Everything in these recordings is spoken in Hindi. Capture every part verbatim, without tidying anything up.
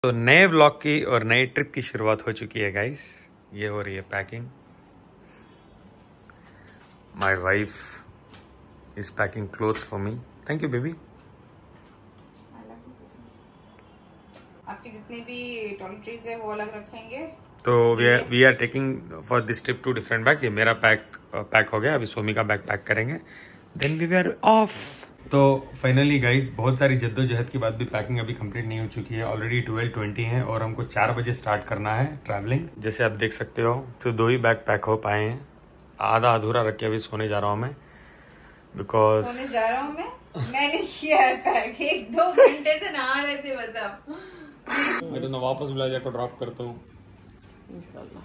तो नए व्लॉग की और नई ट्रिप की शुरुआत हो चुकी है गाइस। ये हो रही है packing. My wife is packing clothes for me. Thank you baby. आपकी जितनी भी टॉयलेटरीज है वो अलग रखेंगे। तो we are we are taking for this trip two different bags. ये मेरा पैक पैक हो गया, अभी सोमी का बैग पैक करेंगे, देन वी आर ऑफ। तो फाइनली गाइस बहुत सारी जद्दोजहद के बाद भी पैकिंग अभी कंप्लीट नहीं हो चुकी है। ऑलरेडी ट्वेल्व ट्वेंटी है और हमको चार बजे स्टार्ट करना है ट्रैवलिंग। जैसे आप देख सकते हो तो दो ही बैग पैक हो पाए हैं, आधा अधूरा रख के अभी सोने जा रहा हूँ मैं। बिकॉज सोने जा रहा हूँ मैं मैंने किया है पैक, एक दो घंटे से नहा रहे थे बस। आप मैं तो ना वापस बुलाजा को ड्रॉप करता हूँ इंशाल्लाह।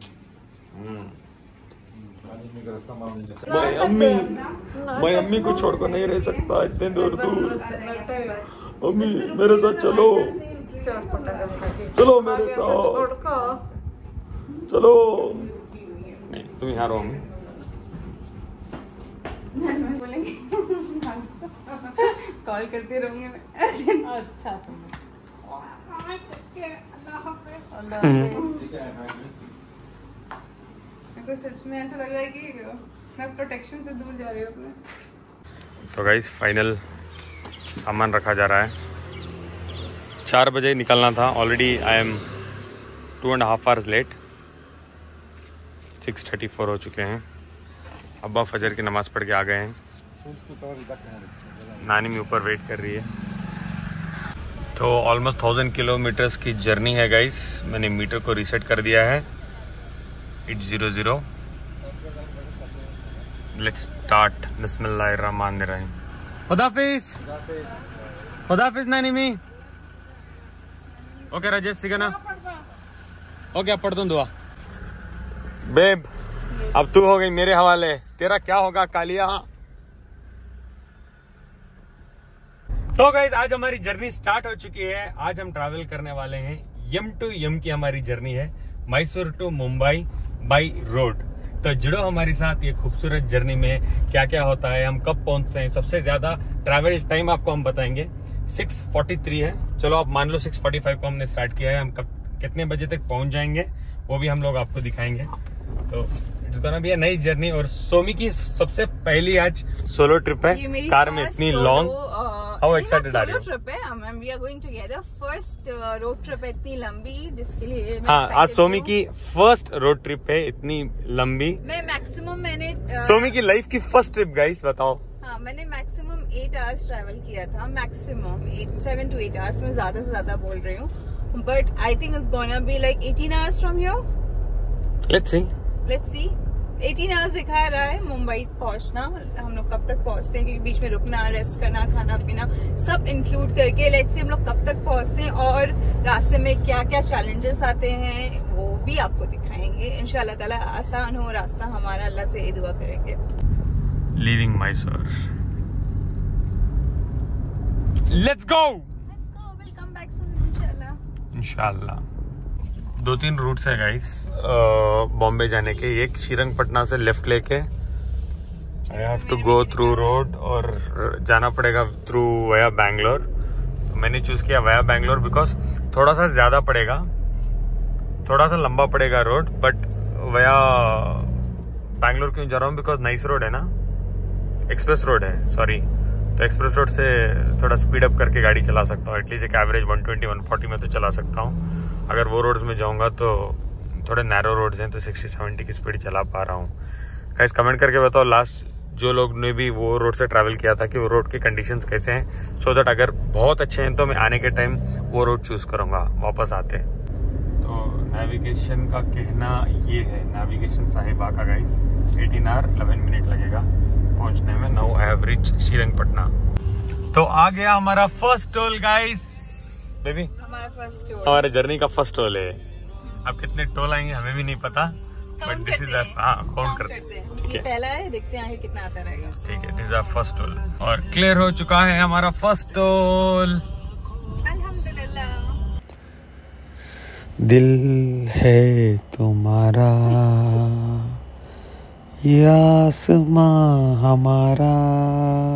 मैं अम्मी मैं अम्मी को छोड़कर नहीं रह सकता इतने दूर दूर। अम्मी मेरे साथ चलो, चलो मेरे साथ चलो। नहीं तुम यहाँ रहो अम्मी। बोलेंगे कॉल करते रहूंगी मैं। अच्छा मेरे को सच में ऐसा लग रहा है कि मैं प्रोटेक्शन से दूर जा रही हूँ अपने। तो गाइस फाइनल सामान रखा जा रहा है। चार बजे निकलना था, already I am two and half hours late. Six thirty four हो चुके हैं। अब्बा फजर की नमाज़ पढ़ के आ गए हैं। नानी में ऊपर वेट कर रही है। तो ऑलमोस्ट थाउजेंड किलोमीटर्स की जर्नी है गाइस। मैंने मीटर को रीसेट कर दिया है, eight zero zero. Let's start. बिस्मिल्लाहिर्रहमानिर्रहीम। खुदाफिज खुदाफिज नानी मी। ओके राजेश सिगना। ओके अब पढ़ दूं दुआ। बेब अब तू हो गई मेरे हवाले, तेरा क्या होगा कालिया। तो गाइस आज हमारी जर्नी स्टार्ट हो चुकी है। आज हम ट्रैवल करने वाले हैं, यम टू यम की हमारी जर्नी है, Mysore to Mumbai by road. तो जुड़ो हमारे साथ ये खूबसूरत जर्नी में। क्या क्या होता है, हम कब पहुंचते हैं, सबसे ज्यादा ट्रैवल टाइम आपको हम बताएंगे। सिक्स फोर्टी थ्री है, चलो आप मान लो सिक्स फोर्टी फाइव को हमने स्टार्ट किया है। हम कब कितने बजे तक पहुंच जाएंगे वो भी हम लोग आपको दिखाएंगे। तो इट्स गोना बी अ नई जर्नी। और सोमी की सबसे पहली आज सोलो ट्रिप है कार में, इतनी long. How excited are you? Trip है, we are going together. First road trip है इतनी लंबी, जिसके लिए हाँ आज सोमी की फर्स्ट रोड ट्रिप है इतनी लंबी। मैं मैक्सिमम मैंने uh, सोमी की लाइफ की फर्स्ट ट्रिप गाइस, बताओ। हाँ मैंने मैक्सिमम एट आवर्स ट्रैवल किया था, maximum eight seven to eight hours में ज्यादा से ज्यादा बोल रही हूँ। But I think it's gonna be like eighteen hours from here. Let's see let's see eighteen hours दिखा रहा है मुंबई पहुंचना। हम लोग कब तक पहुंचते हैं, क्योंकि बीच में रुकना, रेस्ट करना, खाना पीना सब इंक्लूड करके लेट्स सी हम लोग कब तक पहुंचते हैं और रास्ते में क्या क्या चैलेंजेस आते हैं वो भी आपको दिखाएंगे। इंशाल्लाह ताला आसान हो रास्ता हमारा, अल्लाह से दुआ करेंगे। Leaving Mysore, let's go let's go, will come back soon इंशाल्लाह। इंशाल्लाह। दो तीन रूट्स है गाइस बॉम्बे जाने के। एक श्रीरंगपटना से लेफ्ट लेके I have to go through road और जाना पड़ेगा थ्रू वया बैंगलोर। तो मैंने चूज किया वया बैंगलोर बिकॉज थोड़ा सा ज्यादा पड़ेगा, थोड़ा सा लंबा पड़ेगा रोड, बट वया बैंगलोर क्यों जा रहा हूँ बिकॉज नाइस रोड है ना, एक्सप्रेस रोड है सॉरी। तो एक्सप्रेस रोड से थोड़ा स्पीड अप करके गाड़ी चला सकता हूँ, एटलीस्ट एक average one twenty one forty में तो चला सकता हूँ। अगर वो रोड्स में जाऊंगा तो थोड़े नैरो रोड्स हैं तो सिक्सटी सेवेंटी की स्पीड चला पा रहा हूँ। गाइस कमेंट करके बताओ लास्ट जो लोग ने भी वो रोड से ट्रैवल किया था कि वो रोड के कंडीशंस कैसे हैं, सो दैट अगर बहुत अच्छे हैं तो मैं आने के टाइम वो रोड चूज करूंगा वापस आते। तो नेविगेशन का कहना ये है, नेविगेशन साहिबा का guys eighteen hour eleven minute लगेगा पहुंचने में। Now I have reached Srirangapatna. तो आ गया हमारा फर्स्ट टोल गाइस। बेबी हमारा फर्स्ट टोल, हमारे जर्नी का फर्स्ट टोल है। अब कितने टोल आएंगे हमें भी नहीं पता, बट दिस इज हाँ काउंट करते हैं। ठीक है पहला है, देखते हैं आगे कितना आता रहेगा। ठीक है, this is our first toll और क्लियर हो चुका है हमारा फर्स्ट टोल। अल्हम्दुलिल्लाह। दिल है तुम्हारा ये आसमां हमारा,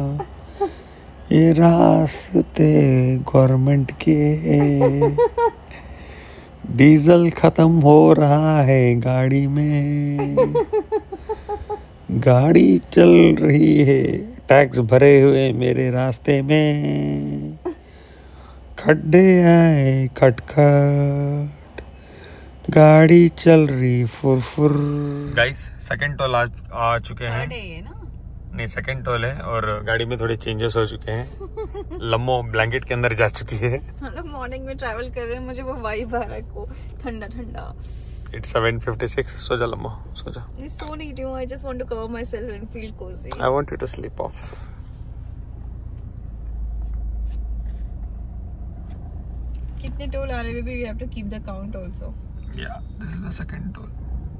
ये रास्ते गवर्नमेंट के डीजल खत्म हो रहा है गाड़ी में, गाड़ी चल रही है टैक्स भरे हुए मेरे रास्ते में, खड्डे आए खटखट, गाड़ी चल रही फुरफुर। गाइस सेकंड टोल आ, आ चुके हैं। ये ना नहीं सेकंड टोल है और गाड़ी में थोड़े चेंजेस हो चुके हैं। लम्बो ब्लैंकेट के अंदर जा चुकी है। मतलब मॉर्निंग में ट्रैवल कर रहे हैं, मुझे वो वाइब आ रहा है को ठंडा ठंडा। It's seven fifty six. सो जा लम्बो, सो जा। I so need you. I just want to cover myself and feel cozy. I want you to sleep off. कितने टोल आ रहे हैं भी, we have to keep the count also. Yeah, this is the second toll.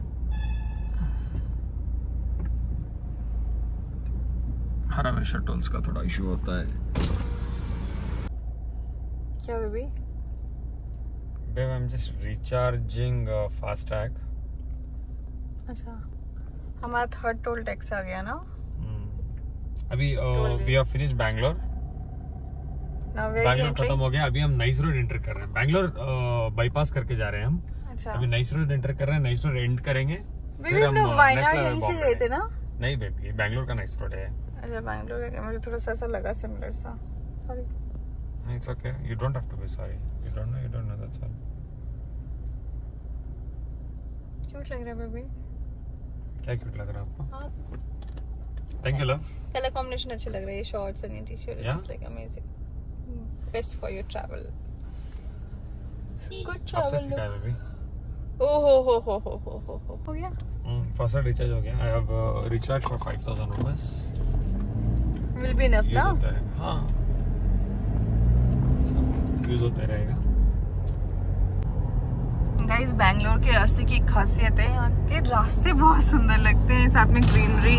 हर हमेशा टोल्स का थोड़ा इशू होता है। क्या baby? Babe, I'm just recharging uh, FASTag. अच्छा, हमारा थर्ड टोल टैक्स आ गया ना? Hmm. अभी we have finish Bangalore. Now where we Bangalore entering? खत्म हो गया, अभी हम नाइस रोड एंटर कर रहे हैं। बैंगलोर बाईपास करके जा रहे हैं हम। अच्छा। अभी नाइस रोड एंटर कर रहे हैं, नाइस रोड एंड करेंगे। बेबी हम लोग वायनाड यहीं से गए थे ना? नहीं बेबी, बैंगलोर का नाइस रोड है। अच्छा बैंगलोर का, मुझे थोड़ा सा ऐसा लगा सिमिलर सा। Sorry. It's okay. You don't have to be sorry. You don't know. You don't know. That's all. Cute लग रहा है बेबी। क्या क्यूट लग रहा है आपको? हाँ। Thank you, love. Colour combination अच्छा लग रहा है, ये शॉर्ट्स एंड ये T-shirt Yeah? It's like amazing. Best for your travel. Good आपसे ट्रैवल सिखाया लुक। बेबी। ओ हो हो हो हो हो हो हो हो गया। फर्स्ट रिचार्ज हो गया। I have uh, recharged for five thousand rupees. Will be enough use ना? होता है। हाँ। यूज होता रहेगा। गाइस बैंगलोर के रास्ते की एक खासियत है, यहाँ के रास्ते बहुत सुंदर लगते हैं, साथ में ग्रीनरी,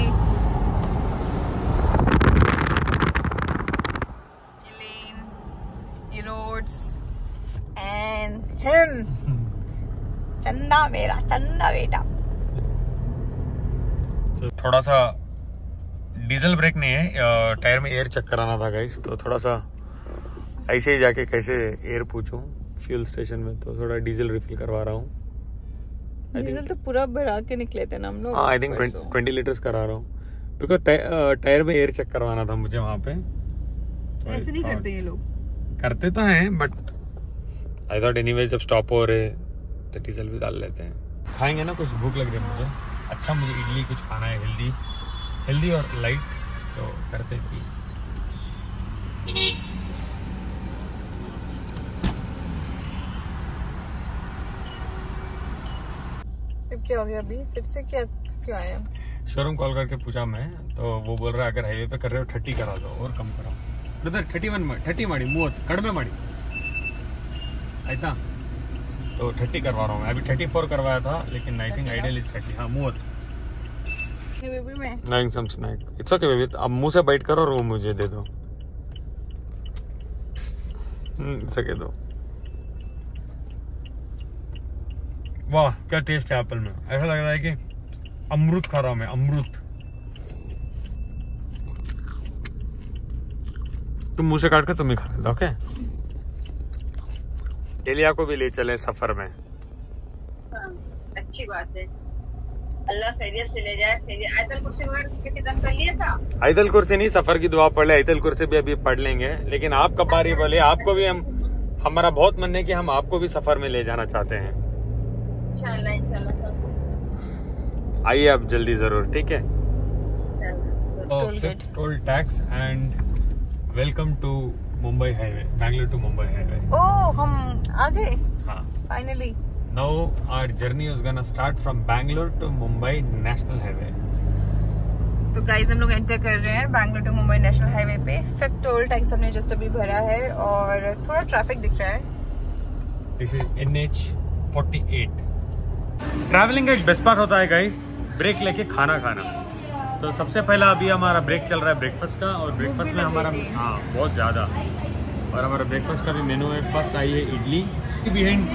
ये लेन, ये रोड्स एंड हिम चंदा मेरा चंदा बेटा। तो थोड़ा सा डीजल ब्रेक नहीं है, टायर में एयर चेक कराना था गाइस, तो थोड़ा सा ऐसे ही जाके कैसे एयर पूछूं फ्यूल स्टेशन में, तो थोड़ा डीजल रिफिल करवा रहा हूँ। डीजल तो पूरा भरा के निकले थे ना हम लोग। हाँ आई थिंक ट्वेंटी लीटर्स करा रहा हूँ, बिकॉज टायर में एयर चेक करवाना था मुझे वहाँ पे। तो ऐसे नहीं करते ये लोग। करते तो हैं बट आई थॉट एनीवेज जब स्टॉप हो रहे तो डीजल भी डाल लेते हैं। खाएंगे ना, कुछ भूख लग रही है मुझे। अच्छा मुझे इडली कुछ खाना है, हेल्दी हेल्दी और लाइट, तो करते कि क्या हो गया अभी फिर से, क्या क्यों आया? शोरूम कॉल करके पूछा मैं, तो वो बोल रहा है अगर हाईवे पे कर रहे हो थर्टी करा दो और कम कराओ। ब्रदर थर्टी वन थर्टी माड़ी मूवत कड़मे माड़ी आयता, तो थर्टी करवा रहा हूँ मैं। अभी थर्टी फोर करवाया था लेकिन I think ideal is thirty. हाँ मूवत बेबी में नाइंग some snack. It's okay baby, अब मुंह से बाइट करो और वो मुझे दे दो। इट्स ओके दो। वाह क्या टेस्ट है एप्पल में, ऐसा लग रहा है कि अमृत खा रहा हूं मैं, अमृत। तुम मुंह से काट कर तुम ही खा लेना, ओके? एलिया को भी ले चले सफर में। हाँ, अच्छी बात है, अल्लाह खैरियत से ले जाए। आयतल कुर्सी वगैरह खत्म कर लिया था? आयतल कुर्सी नहीं, सफर की दुआ पढ़ ले। आयतल कुर्सी भी अभी पढ़ लेंगे, लेकिन आप कब बारी बोले, आपको भी हम, हमारा बहुत मन है कि हम आपको भी सफर में ले जाना चाहते हैं। इंशाल्लाह इंशाल्लाह सब आइए आप जल्दी जरूर, ठीक है? Toll gate. Toll tax and welcome to Mumbai highway, Bangalore to Mumbai highway. Oh हम आ गए हाँ, finally. now our journey is gonna start from Bangalore to Mumbai National Highway. तो गाइस हम लोग एंटर कर रहे हैं Bangalore to Mumbai national highway पे। फिफ्थ टोल टैक्स हमने जस्ट अभी भरा है और थोड़ा ट्रैफिक दिख रहा है। This is N H forty-eight. Travelling का एक बेस्ट पार्ट होता है गाइस, ब्रेक लेके खाना खाना। तो सबसे पहला अभी हमारा ब्रेक चल रहा है ब्रेकफास्ट का, और ब्रेकफास्ट में हमारा हाँ बहुत ज़्यादा, और हमारा ब्रेकफास्ट का भी मेनू है। फर्स्ट आई है इडली बिहाइंड,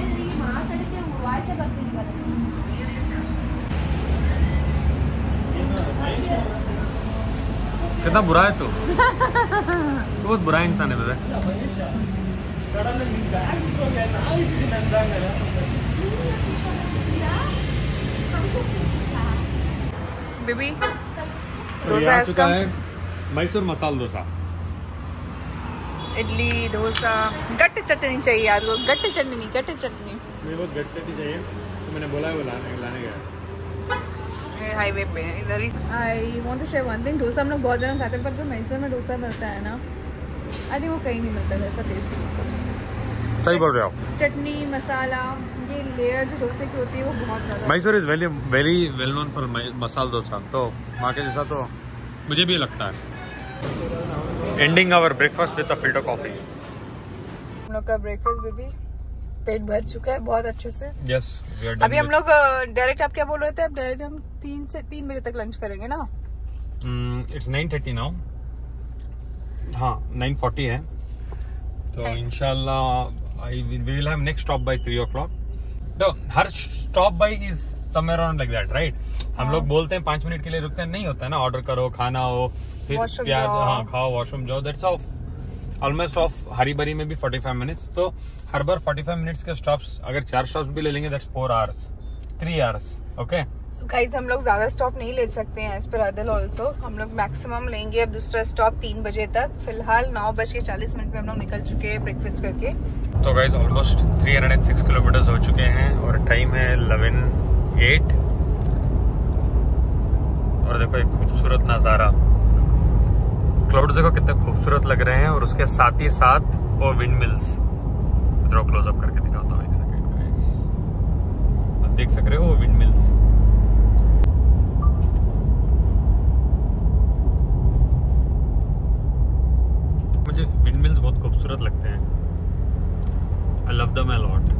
कितना बुरा है तू तो बहुत बुरा इंसान है बेटा। बेबी और डोसा यहाँ इसका चुका है मैसूर मसाला डोसा। इडली डोसा गट्ट चटनी चाहिए यार लोग, गट्ट चटनी गट्ट चटनी मुझे बहुत गट्ट चटनी चाहिए तो मैंने बोला है वो लाने लाने गया हाईवे पे इधर ही। I want to share one thing, dosa हम लोग बहुत जगह खाते हैं पर जो मैसूर में डोसा मिलता है ना, आई थिंक वो कहीं नहीं मिलता वैसा टेस्ट। सही बोल रहे हो। चटनी मसाला ये लेयर जो डोसे की होती है वो बहुत ज़्यादा। Mysore is very very well known for masala dosa, तो वहाँ के जैसा तो मुझे भी लगता है। Ending our breakfast with a filter coffee. हम लोग का ब्रेकफास्ट बेबी पेट भर चुका है बहुत अच्छे से। Yes we are done. अभी हम लोग डायरेक्ट, आप क्या बोल रहे थे, अब डायरेक्ट हम तीन से तीन बजे तक लंच करेंगे ना। इट्स नाइन थर्टी नाउ, हाँ नाइन फोर्टी है, तो इंशाल्लाह I we will have next stop by three o'clock. तो हर stop by is somewhere around like that, right. हम लोग बोलते हैं पांच मिनट के लिए रुकते हैं, नहीं होता है ना, ऑर्डर करो खाना हो फिर Washroom प्याज जाओ। हाँ खाओ वॉशरूम जाओ, दैट्स ऑफ ऑलमोस्ट ऑफ हरी बरी में भी फोर्टी फाइव मिनट्स, तो हर बार फोर्टी फाइव मिनट्स के स्टॉप्स अगर चार स्टॉप्स भी ले लेंगे that's four hours three hours okay. So guys हम लोग ज्यादा स्टॉप नहीं ले सकते हैं एज पर अदल ऑल्सो, हम लोग मैक्सिमम लेंगे अब दूसरा स्टॉप तीन बजे तक। फिलहाल नौ बज के चालीस मिनट में हम लोग निकल चुके हैं ब्रेकफास्ट करके। तो guys almost three hundred six kilometres हो चुके हैं और टाइम है इलेवन एट। और देखो एक खूबसूरत नज़ारा, क्लाउड देखो कितने खूबसूरत लग रहे हैं और उसके साथ ही साथ वो विंड मिल्स। इधर क्लोजअप करके दिखाता हूँ एक सेकंड गाइस, आप देख सक रहे हो वो विंड मिल्स। मुझे विंड मिल्स बहुत खूबसूरत लगते हैं, I love them a lot.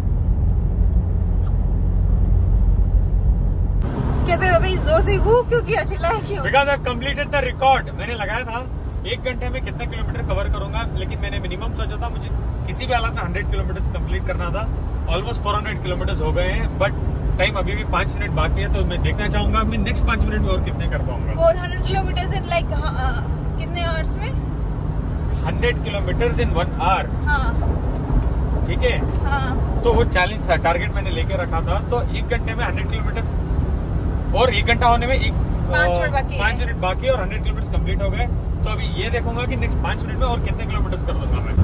क्या पे अभी जोर से वो क्यों किया, चिल्लाया क्यों? Because I've completed the record। मैंने लगाया था एक घंटे में कितने किलोमीटर कवर करूंगा, लेकिन मैंने मिनिमम सोचा था मुझे किसी भी हालत में हंड्रेड किलोमीटर कंप्लीट करना था। ऑलमोस्ट फोर हंड्रेड किलोमीटर हो गए हैं, बट टाइम अभी भी पांच मिनट बाकी है, तो मैं देखना चाहूंगा मैं नेक्स्ट पांच मिनट में और कितने कर पाऊंगा। Four hundred kilometre in like कितने आवर्स में? Hundred kilometre in one hour, हाँ ठीक है। हाँ तो वो चैलेंज था, टारगेट मैंने लेके रखा था, तो एक घंटे में हंड्रेड किलोमीटर और एक घंटा होने में एक पाँच मिनट बाकी है। पाँच मिनट बाकी है और हंड्रेड किलोमीटर कंप्लीट हो गए। तो अभी ये देखूंगा कि नेक्स्ट पाँच मिनट में और कितने किलोमीटर कर दूंगा मैं।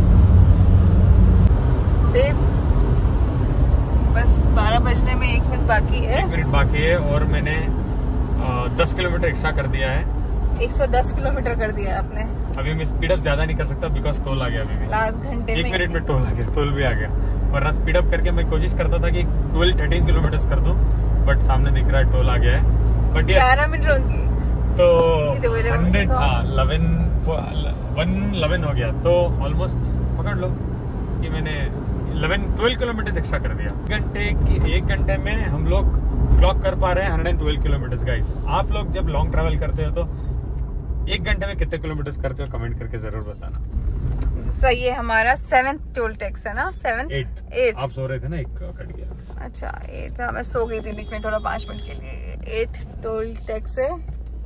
बेब बस बारह बजने में एक मिनट बाकी है, एक मिनट बाकी है और मैंने आ, दस किलोमीटर एक्स्ट्रा कर दिया है। एक सौ दस किलोमीटर कर दिया है आपने। अभी मैं स्पीड अप ज्यादा नहीं कर सकता बिकॉज टोल आ गया अभी भी। लास्ट घंटे एक में मिनट में टोल आ गया, टोल भी आ गया, वरना स्पीड अप करके मैं कोशिश करता था कि ट्वेल्व थर्टीन किलोमीटर कर दूं, बट सामने दिख रहा है टोल आ गया है। बट ये ग्यारह मिनट होगी तो ये तो मेरे हंड्रेड को- हाँ इलेवन वन इलेवन हो गया, तो ऑलमोस्ट पकड़ लो कि मैंने इलेवन ट्वेल्व किलोमीटर एक्स्ट्रा कर दिया। घंटे की एक घंटे में हम लोग क्लॉक कर पा रहे हैं hundred and twelve kilometre guys. आप लोग जब लॉन्ग ट्रैवल करते हो तो एक घंटे में कितने किलोमीटर करते हो, कमेंट करके जरूर बताना। तो ये हमारा सेवेंथ टोल टैक्स है ना, सेवेंथ एट एट आप सो रहे थे ना, एक कट गया। अच्छा एट, हाँ मैं सो गई थी बीच में थोड़ा पाँच मिनट के लिए। एट टोल टैक्स है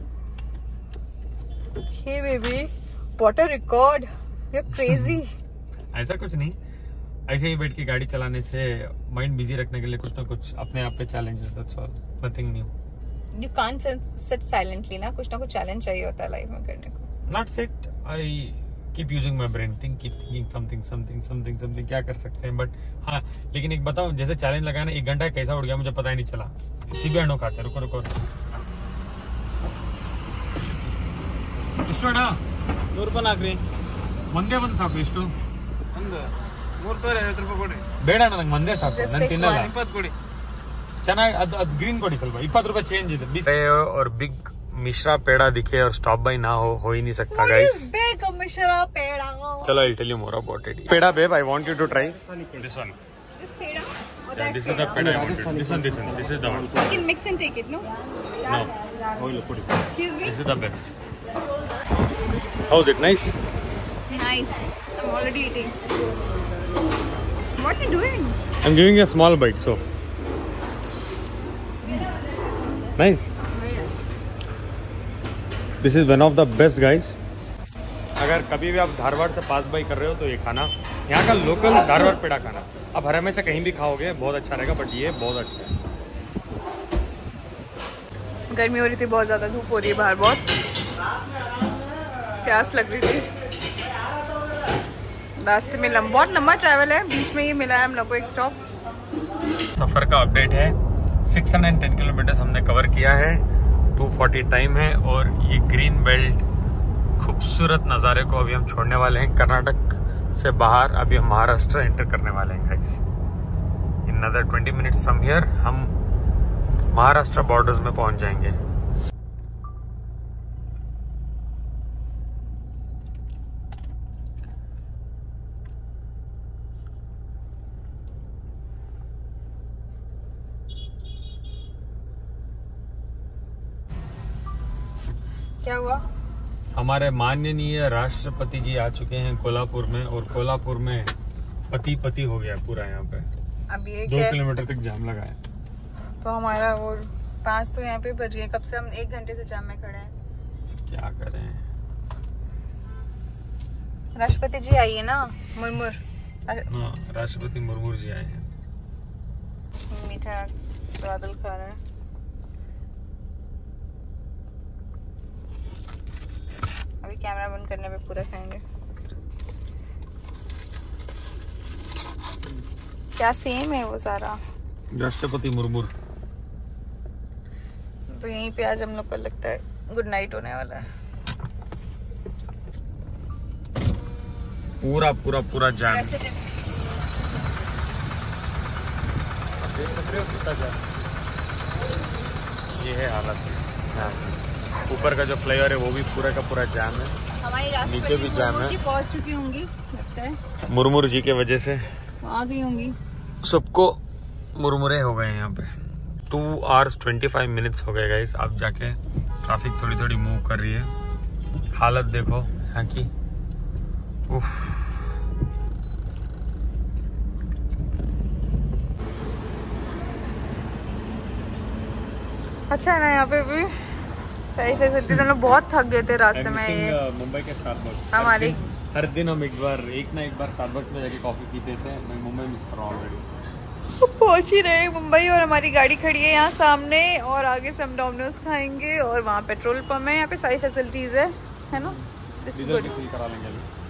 hey baby, what a record, you crazy. ऐसा कुछ नहीं, ऐसे ही बैठ के गाड़ी चलाने से माइंड बिजी रखने के लिए कुछ ना कुछ अपने आप पे challenges, that's all, nothing new. You can't sit silently ना, कुछ ना कुछ चैलेंज चाहिए होता है लाइफ में करने को। Not sit, I keep using my brain, think keep thinking something something something something, क्या कर सकते हैं। बट हाँ, लेकिन एक बताऊं, जैसे चैलेंज लगाया ना, एक घंटा कैसा उड़ गया मुझे पता ही नहीं चला। इसी भी हंडो खाते, रुको रुको ಇಷ್ಟೋಡ ನೂರು ರೂಪಾಯಿ ಹಾಕ್ರಿ, ಒಂದೇ ಒಂದು ಸಾಕು. ಇಷ್ಟು ಒಂದು ಮೂರು ತೋರಿ ಐವತ್ತು ರೂಪಾಯಿ ಕೊಡಿ. ಬೇಡ ನನಗೆ ಒಂದೇ ಸಾಕು, Just ನಾನು take ತಿನ್ನಲ್ಲ. one. ಇಪ್ಪತ್ತು ಕೊಡಿ. ಚೆನ್ನಾಗಿ ಅದು ಅದು ಗ್ರೀನ್ ಕೊಡಿ ಸ್ವಲ್ಪ, ಇಪ್ಪತ್ತು ರೂಪಾಯಿ ಚೇಂಜ್ ಇದೆ। और बिग मिश्रा पेड़ा दिखे और स्टॉप बाय ना हो हो ही नहीं सकता गाइस। Big मिश्रा पेड़ा। चलो I'll tell you more about it. Peda babe, I want you to try this one. This peda or Yeah, that this is the peda? peda I wanted. This one, this one, this is the one. You can mix and take it, no? No, Excuse me? this is the best. How's it? Nice. Nice. I'm already eating. What are you doing? I'm giving you a small bite, so nice. Very nice. This is one of the best guys. अगर कभी भी आप धारवाड़ से पास बाई कर रहे हो तो ये खाना, यहाँ का लोकल धारवाड़ पेड़ा खाना, आप हर हमेशा कहीं भी खाओगे बहुत अच्छा रहेगा, बट ये बहुत अच्छा है। गर्मी हो रही थी बहुत ज़्यादा, धूप हो रही है बाहर बहुत, प्यास लग रही थी। रास्ते में लंबा बहुत लंबा ट्रैवल है, बीच में ही मिला है हम लोग को एक स्टॉप। सफर का अपडेट है, छह सौ दस किलोमीटर हमने कवर किया है, दो सौ चालीस टाइम है और ये ग्रीन बेल्ट खूबसूरत नज़ारे को अभी हम छोड़ने वाले हैं। कर्नाटक से बाहर अभी हम महाराष्ट्र एंटर करने वाले हैं guys. In another twenty minutes from here हम महाराष्ट्र बॉर्डर्स में पहुंच जाएंगे। क्या हुआ? हमारे माननीय राष्ट्रपति जी आ चुके हैं कोल्हापुर में, और कोल्हापुर में पति पति हो गया पूरा। यहाँ पे अब ये दो क्या? किलोमीटर तक जाम लगा है। तो हमारा वो पाँच तो यहाँ पे बज गए, कब से हम एक घंटे से जाम में खड़े हैं। क्या करें? राष्ट्रपति जी आइए ना, मुरमुर हाँ, राष्ट्रपति मुर्मू जी आए हैं। मीठा बादल खा रहे हैं। अभी कैमरा बंद करने पे पूरा खाएंगे। क्या सेम है वो सारा? राष्ट्रपति मुर्मू। तो यहीं पे आज हम लोग को लगता है गुड नाइट होने वाला है। पूरा पूरा पूरा जाम। ये है हालत। ऊपर का जो फ्लाईओवर है वो भी पूरा का पूरा जाम है, हमारी नीचे भी जाम है। पहुंच चुकी होंगी लगता है, मुरमुर जी के वजह से आ गई होंगी। सबको मुरमुरे हो गए हैं यहाँ पे। Two hours twenty five minutes हो गए गाइस। अब जाके ट्रैफिक थोड़ी थोड़ी मूव कर रही है। हालत देखो यहाँ की, उफ। अच्छा है ना यहाँ पे भी सही फैसिलिटी। हम लोग बहुत थक गए थे रास्ते में। ये मुंबई के स्टारबक्स हमारी हर दिन हम एक बार एक ना एक बार स्टारबक्स में जाके कॉफी पीते थे। मैं मुंबई मिस कर रहा हूँ ऑलरेडी। पहुंच ही रहे हैं मुंबई और हमारी गाड़ी खड़ी है यहाँ सामने, और आगे से हम डोमिनोज खाएंगे और वहाँ पेट्रोल पंप है। यहाँ पे सारी फैसिलिटीज है, है ना? डीजल भी फुल करा लेंगे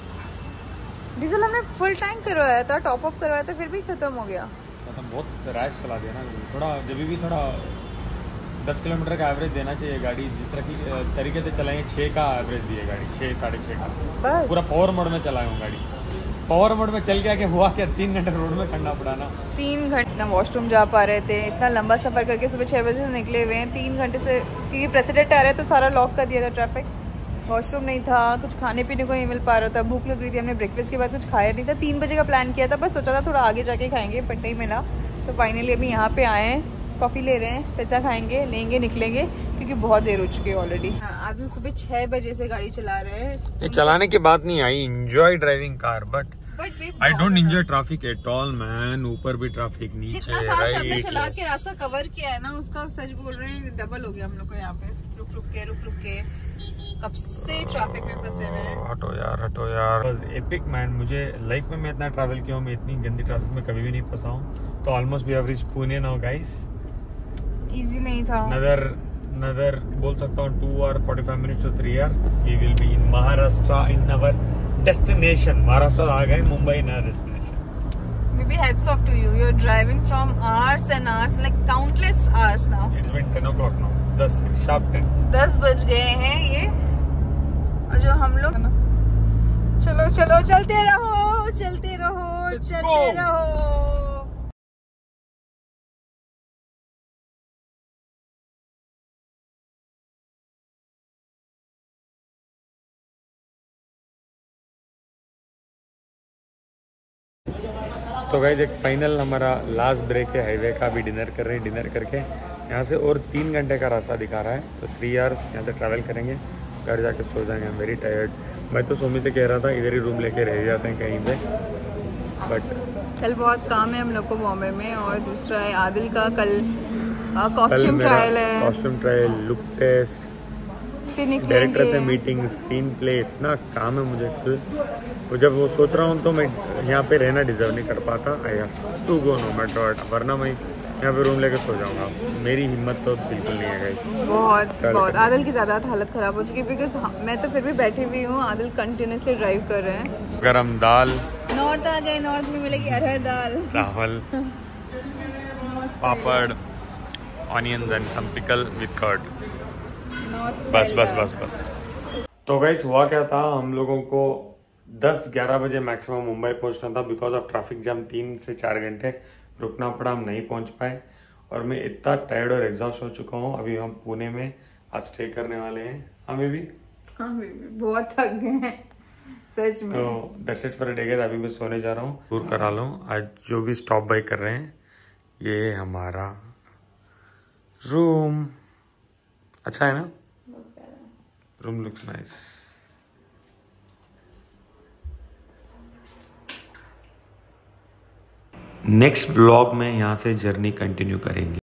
अभी। डीजल हमने फुल टैंक करवाया था, टॉप अप करवाया था, फिर भी खत्म हो गया। मतलब बहुत रैश चला दिया ना। थोड़ा जब भी थोड़ा दस किलोमीटर का एवरेज देना चाहिए गाड़ी। जिस तरह की तरीके से चलाएंगे, छः का एवरेज दिए गाड़ी, छः साढ़े छः का। बस पूरा पावर मोड में चलाए हूँ गाड़ी। पावर मोड में चल गया कि हुआ क्या, तीन घंटे रोड में खड़ना पड़ा ना। तीन घंटे वॉशरूम जा पा रहे थे, इतना लंबा सफर करके सुबह छः बजे से निकले हुए हैं। तीन घंटे से क्योंकि प्रेसिडेंट आ रहे तो सारा लॉक कर दिया था ट्रैफिक। वॉशरूम नहीं था, कुछ खाने पीने को नहीं मिल पा रहा था, भूख लग रही थी। हमने ब्रेकफास्ट के बाद कुछ खाया नहीं था। तीन बजे का प्लान किया था, बस सोचा था थोड़ा आगे जाके खाएंगे, बट नहीं मिला। तो फाइनली अभी यहाँ पे आए हैं, कॉफ़ी ले रहे हैं, पिज़्ज़ा खाएंगे, लेंगे, निकलेंगे क्योंकि बहुत देर हो चुकी है ऑलरेडी। आदिल सुबह छह बजे से गाड़ी चला रहे हैं। ये चलाने की बात नहीं आई, enjoy driving car, but I don't enjoy traffic at all man. ऊपर भी ट्रैफिक, नीचे जितना फास्ट हमने राइट। चला के रास्ता कवर किया है ना, उसका सच बोल रहे हैं डबल हो गया हम लोग को। यहाँ पे रुक रुक के रुक रुक के कब से ट्रैफिक में फंसे हुए हैं। हटो यार, हटो यार। Epic man. मुझे लाइफ में मैं इतना ट्रैवल किया हूँ, मैं इतनी गंदी ट्रैफिक में कभी भी नहीं फंसा हूँ। तो almost we have reached Pune now guys. Easy नहीं था। नदर नदर बोल सकता हूँ two hour forty five minutes two three hours we will be in Maharashtra, in our destination. Maharashtra आ गए, Mumbai in our destination. Maybe hats off to you. You're driving from hours and hours, like countless hours now. It's been ten o'clock now. दस sharp ten. दस बज गए हैं ये, और जो हम लोग चलो चलो चलते रहो, चलते रहो, Let's चलते go. रहो। तो गाइस एक फाइनल हमारा लास्ट ब्रेक है हाईवे का। अभी डिनर कर रहे हैं। डिनर करके यहाँ से और तीन घंटे का रास्ता दिखा रहा है, तो थ्री आवर्स यहाँ से ट्रैवल करेंगे, घर जाके सो जाएंगे। I am very tired. मैं तो सोमी से कह रहा था इधर ही रूम लेके रह जाते हैं कहीं पे, बट कल बहुत काम है हम लोग को बॉम्बे में, और दूसरा है आदिल का कल कल कॉस्ट्यूम मेरा ट्रायल है, कॉस्ट्यूम ट्रायल, लुक टेस्ट, फिर डायरेक्टर निकलेंगे। से मीटिंग, स्क्रीन प्ले, इतना काम है मुझे कल। वो जब वो सोच रहा हूँ तो मैं यहाँ पे रहना डिजर्व नहीं कर पाता। I have to go no matter what, वरना मैं यहाँ पे रूम लेके सो जाऊंगा। मेरी हिम्मत तो बिल्कुल नहीं है गाइस। बहुत बहुत आदिल की ज़्यादा हालत ख़राब हो चुकी है बिकॉज मैं तो फिर भी बैठी हुई हूँ, आदिल कंटिन्यूसली ड्राइव कर रहे हैं। गरम दाल, नॉर्थ आ गए, नॉर्थ में मिलेगी अरहर दाल, चावल, पापड़, onions and some pickle with curd. बस बस बस बस। तो गाइस हुआ क्या था, हम लोगों को दस ग्यारह बजे मैक्सिमम मुंबई पहुंचना था। बिकॉज ऑफ ट्रैफिक जाम तीन से चार घंटे रुकना पड़ा, हम नहीं पहुंच पाए और मैं इतना टायर्ड और एग्जॉस्ट हो चुका हूं। अभी हम पुणे में आज स्टे करने वाले हैं। हमें भी हाँ बेबी बहुत थक गए हैं सच में। तो that's it for day guys. अभी मैं सोने जा रहा हूँ। टूर करा लूँ आज जो भी स्टॉप बाय कर रहे हैं। ये हमारा रूम अच्छा है ना, room looks nice. Next blog में यहाँ से जर्नी कंटिन्यू करेंगे।